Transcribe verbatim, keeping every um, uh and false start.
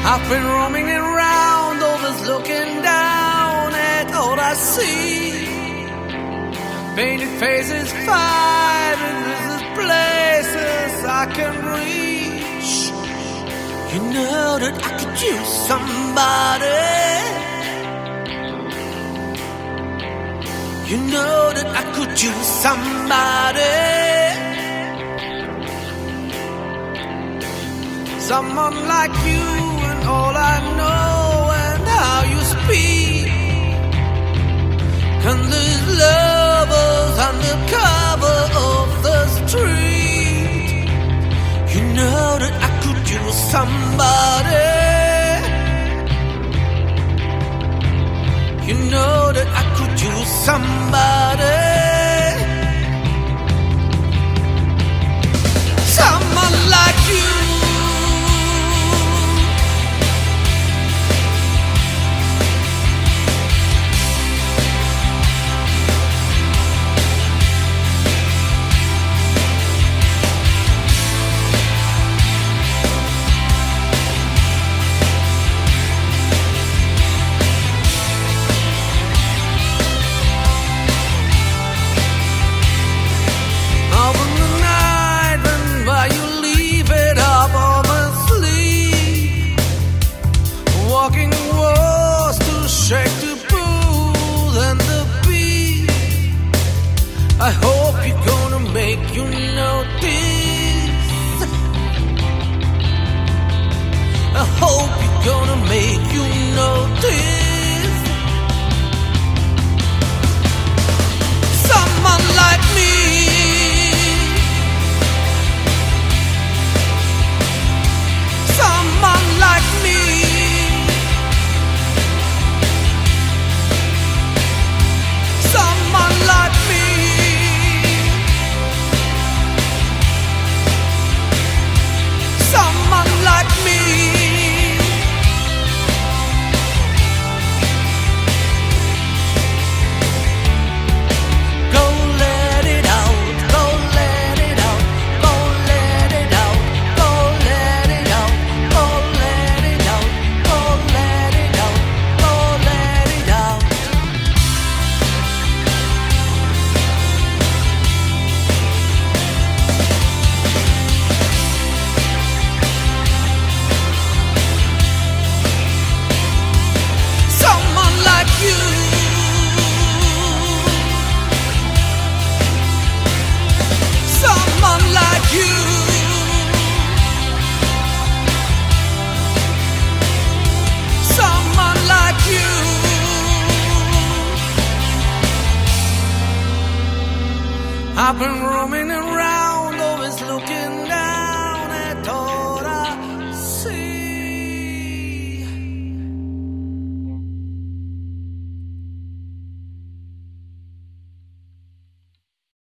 I've been roaming around, always looking down at all I see. Painted faces, five invisible places I can reach. You know that I could use somebody. You know that I could use somebody. Someone like you and all I know and how you speak. And these lovers under cover of the street. You know that I could use somebody. You know that I could use somebody. Someone like you. Walking walls to shake the booth and the beat. I hope you're gonna make you notice. I hope you're gonna make you notice.